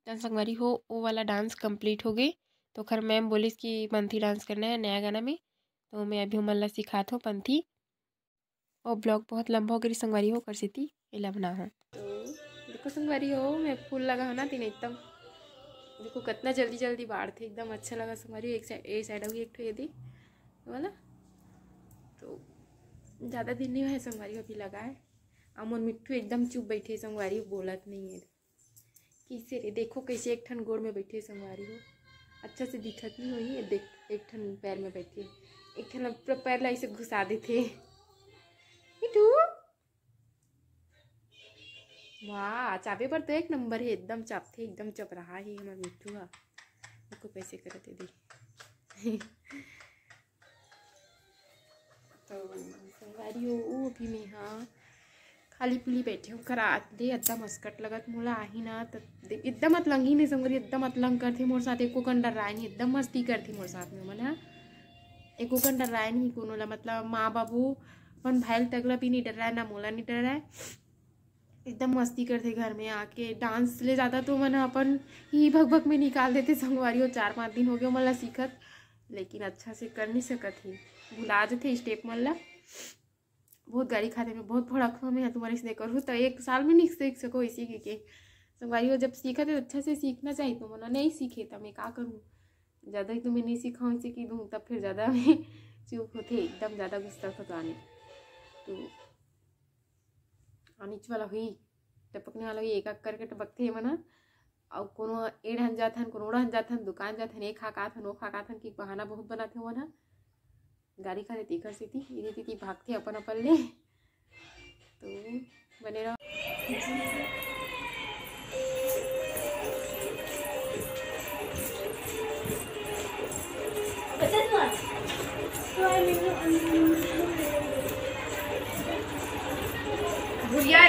तो संगवारी हो वो वाला डांस कंप्लीट हो गई। तो खैर मैम बोली कि पंथी डांस करना है नया गाना में, तो मैं अभी मन ला सिखात हो पंथी। और ब्लॉग बहुत लंबा हो गई संगवारी हो कर सीती एला बना हो। तो देखो संगवारी हो मैं फूल लगा हो ना तीन एकदम देखो कितना जल्दी जल्दी बाढ़ थे, एकदम अच्छा लगा संगवारी। एक साइड होगी एक ये दी वाला, तो ज़्यादा दिन नहीं है संगवारी अभी लगा है। अमन मिट्टू एकदम चुप बैठे संगवारी, बोलत नहीं है किसे रे। देखो कैसे एक ठन गोड़ में बैठे संगवारी हो, अच्छा से दिखत नहीं हो ही। देख एक ठन पैर में बैठे, एक ठन पैर ला ऐसे घुसा देते। मिट्टू वाह चाबे पर तो एक नंबर है, एकदम चापते एकदम चप रहा है हमारा मिट्टू। देखो कैसे करते दी। तो संगवारी हो वो भी मैं हाँ खाली पीली बैठे हो करा दे एकदम मस्कट लगत मोला आही ना। तो एकदम अतलंगी नहीं संगवारी, एकदम अतलंग करते मोर साथ। एको कन डराए नहीं, एकदम मस्ती करती मोर साथ में मन। हाँ एको कन डराए नहीं कोनो ला, मतलब माँ बाबू अपन भाई तगला भी नहीं डराए ना मोला नहीं डराए। एकदम मस्ती करते घर में आके। डांस ले जाता तो मन अपन ही भग भग में निकाल देते संगवारी हो। 4-5 दिन हो गए मन ला सीखत, लेकिन अच्छा से कर नहीं सकत ही, भुला जाते स्टेप मन ला। बहुत गाड़ी खाते में बहुत भड़क में तुम्हारे से करूँ तो 1 साल में नहीं सीख सको इसी के संगवारी हो। जब सीखा तो अच्छा से सीखना चाहिए, तो मना नहीं सीखे तो मैं क्या करूँ। ज़्यादा ही तुम्हें नहीं सिखाऊँ इसे की दूँ तब फिर ज़्यादा में चुप होते, एकदम ज़्यादा गुस्सा था तो आने तो आनीच वाला हुई टपकने वाला हुई। एक करके टपकते है मना। और कोनो एड़ हन जाथन कोनो ओड़ा हन जाथन, दुकान जाथन एक खाकाथन वो खाकाथन की बहाना बहुत बनाते हो ना। गाड़ी खा देती कर सीती इधे तीती भागते अपन अपन ले। तो बने रहो। भुलिया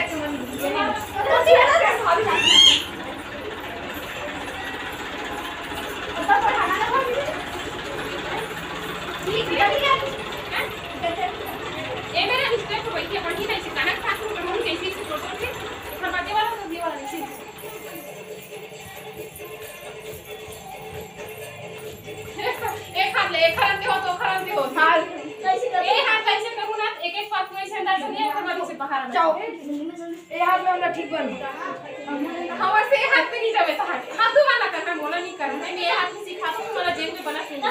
ठीक बन हमारे से हाथ पे नहीं जावे तो हाथ वाला करना मोला नहीं करना है। मैं हाथ में सिखाती हूं, मोला जेब में बना के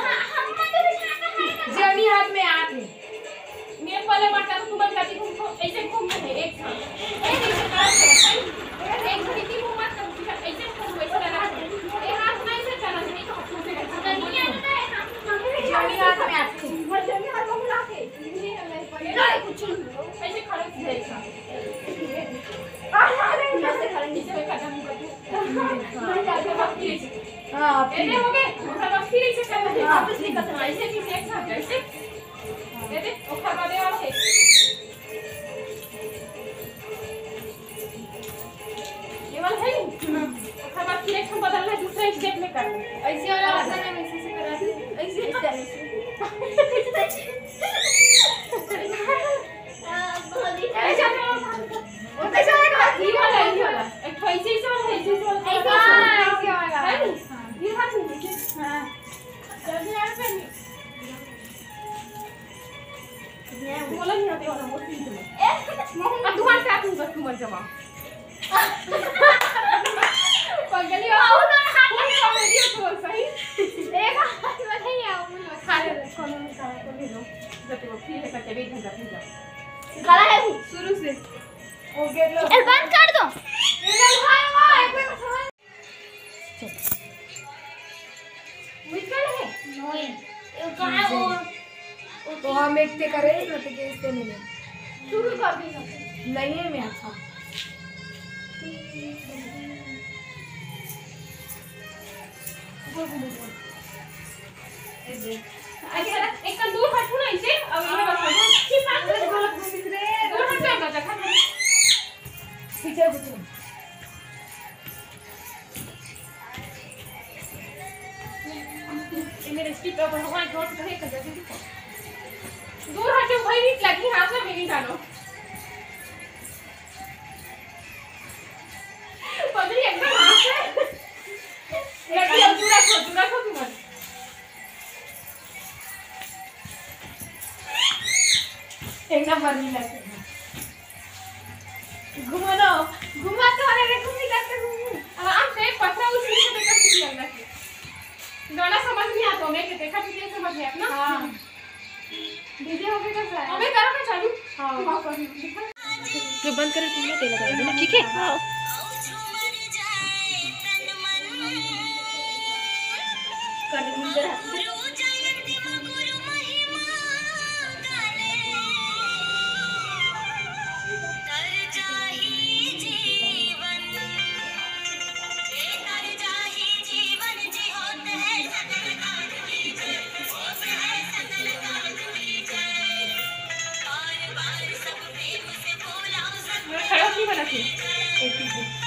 जनी हाथ में आते मैं पहले बाटा तो तुम बताती घूम ऐसे घूमना है एक साथ ऐसे कर एक घड़ी घूम मत कर ऐसे घूम वैसे लगा ये हाथ नहीं से चला नहीं तो हाथ में जनी हाथ में आते जनी हाथ में आते नहीं कुछ ऐसे खड़े थे एक साथ बदलना दूसरा स्टेप में कर ऐसे वाला ऐसे से करा ऐसे शुरू से बंद कर दो। तो हम एक ते करे ना तो कैसे मिले शुरू कर दी नहीं है मैं अच्छा एक दूर हटू ना इसे अब ये मेरे स्टिक पर हमारे जोर से कहे कर जल्दी दूर हटे भाई नहीं लगी हाथ में नहीं डालो पगड़ी एकदम हाथ से नंबर मिला के घुमा लो घुमा तो अरे रे घूमी जाते घूमू आराम से पत्रा उछली से देखा किसी लग रहा है गाना समझ नहीं आता मैं के देखा तुझे समझ गया ना हां डीजे हो गया कैसा है अबे करो ना चालू हां जो बंद करे तुमने तेल लगा देना ठीक है हां कर दे खड़ा नहीं बना के